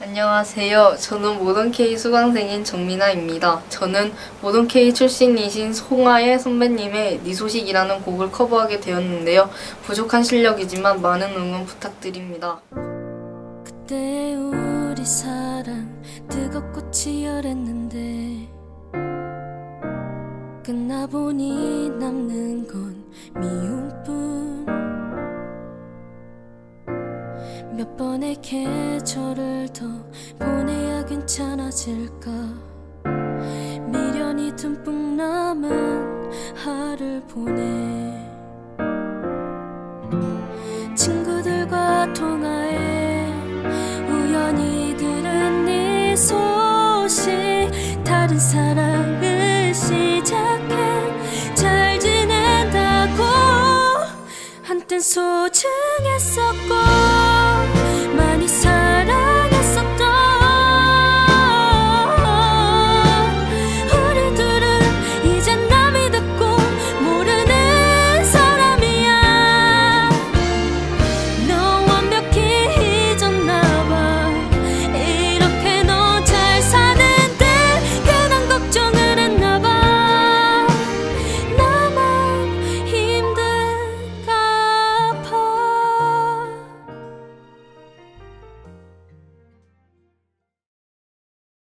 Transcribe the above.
안녕하세요. 저는 모던K 수강생인 정민아입니다. 저는 모던K 출신이신 송하예 선배님의 네 소식이라는 곡을 커버하게 되었는데요. 부족한 실력이지만 많은 응원 부탁드립니다. 그때 우리 사랑 뜨겁고 치열했는데 끝나보니 남는 건 미움뿐. 몇 번의 계절을 더 보내야 괜찮아질까. 미련이 듬뿍 남은 하루를 보내. 친구들과 통화해 우연히 들은 네 소식. 다른 사랑을 시작해 잘 지낸다고 한땐 소중